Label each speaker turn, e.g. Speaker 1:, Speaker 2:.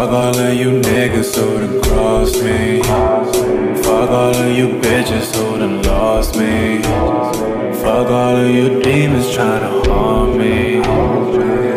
Speaker 1: Fuck all of you niggas who done crossed me. Fuck all of you bitches who done lost me. Fuck all of you demons tryna harm me.